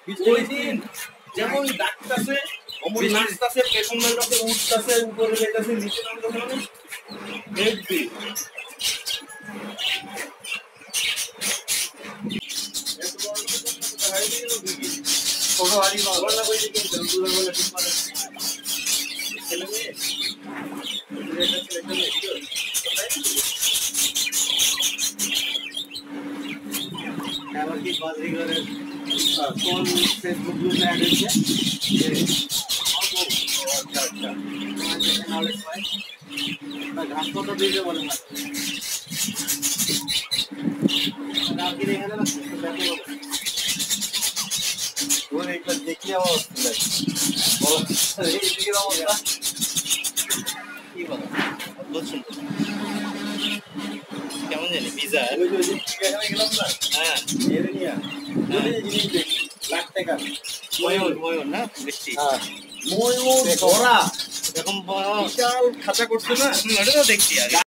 ওই দিন যেমন ডাকতেছে অমন নাচতেছে পেছনের কাছে উঠতেছে উপরে যাইতেছে নিচে নামতেছে মানে হেভি ছোট হাড়ি বাবা না কইছে কি দূরে বলে ঠিক মানে ছেলে মেয়ে আবার কি বাজরিগরের কোন ফেসবুক গ্রুপে অ্যাড হয়েছে যে আচ্ছা আচ্ছা নলেজ পাই না ঘাস কত দিতে বলে না আপনি এখানে না ওর একবার দেখি আমার অবস্থা এই দিকের অবস্থা কি বলো বুঝছেন কেমন জানি ভিজা এখানে গেলাম না হ্যাঁ এর নিয়া জিনিস দেখি লাখ টাকা ময়ূর না বৃষ্টি হ্যাঁ ময়ূর ধরা এরকম বিশাল খাঁচা করছে না ওটা তো দেখছি আগে